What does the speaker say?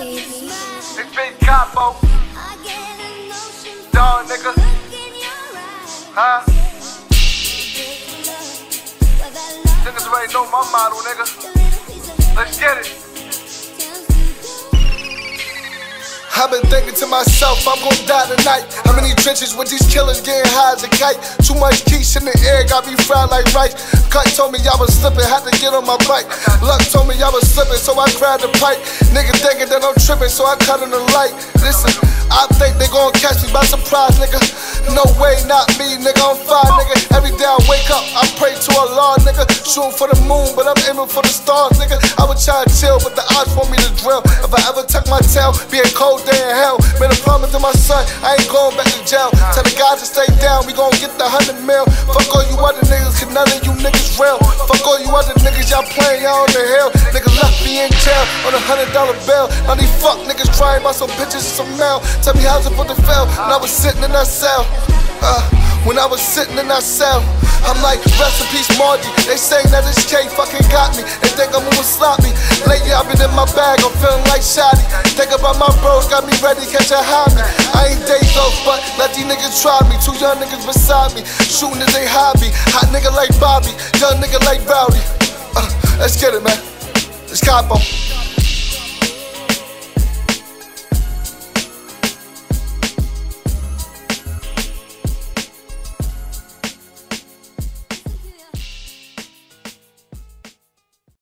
It's been combo. Dog, nigga. Huh? Niggas already know my motto, nigga. Let's get it. I've been thinking to myself, I'm gon' die tonight. How many trenches with these killers getting high as a kite? Too much quiche in the air, got me fried like rice. Cut told me I was slipping, had to get on my bike. Luck told me I was slipping, so I grabbed the pipe. Nigga thinking that I'm tripping, so I cut on the light. Listen, I think they gon' catch me by surprise, nigga. No way, not me, nigga, I'm fine, nigga. Every day I wake up, I pray to Allah, nigga. Shooting for the moon, but I'm aiming for the stars, nigga. I would try to chill, but the odds want me to drill. If I ever tuck my tail, be a cold day in hell. Made a promise to my son, I ain't going back to jail. Tell the guys to stay down, we gon' get the 100 mil. Fuck all you other niggas, cause none of you niggas real. Fuck all you other niggas, y'all playing, y'all on the hill. Nigga left me in jail on a $100 bill. Now these fuck niggas crying about some bitches and some mail. Tell me how's it for the fail, when I was sitting in that cell. When I was sitting in that cell, I'm like, rest in peace, Margie. They saying that this K fucking got me. They think I'm moving sloppy. Lately I've been in my bag, I'm feeling like Shotty. Think about my bros, got me ready, catch a hobby. I ain't days off, but let these niggas try me. Two young niggas beside me, shooting is they hobby. Hot nigga like Bobby, young nigga like Rowdy. Let's get it, man. Let's capo.